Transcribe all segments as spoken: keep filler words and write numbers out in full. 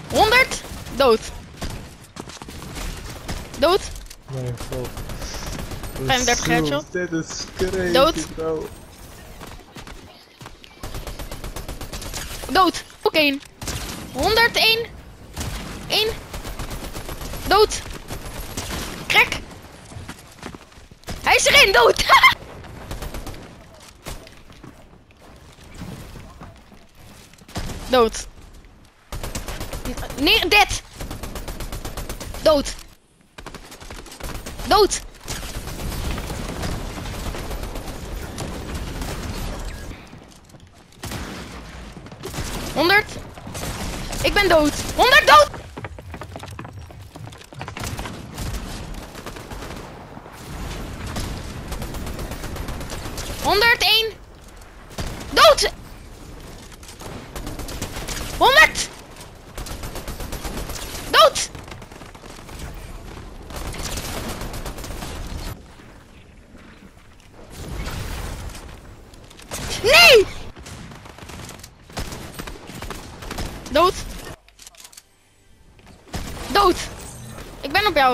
honderd. Dood. Dood. Mijn god. vijfendertig headshot. Dit is crazy, Dood. bro. Dood. Ook één. honderdéén. één. Dood. Crack. Hij is erin. Dood. Dood. Nee, dead. Dood. Dood. honderd. Ik ben dood. honderd dood. honderdéén. Dood. honderd. Dood. Nee. Dood. Dood. Ik ben op jou.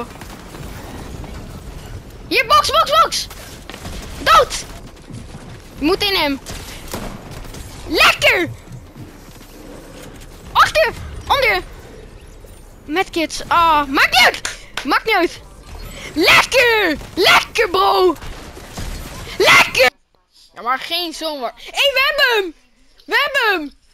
Hier, box, box, box. Dood. Je moet in hem. Lekker. Achter. Onder. Medkits. Ah, maakt niet uit. Maakt niet uit. Lekker. Lekker, bro. Lekker. Ja, maar geen zomaar. Hé, hey, we hebben hem. We hebben hem.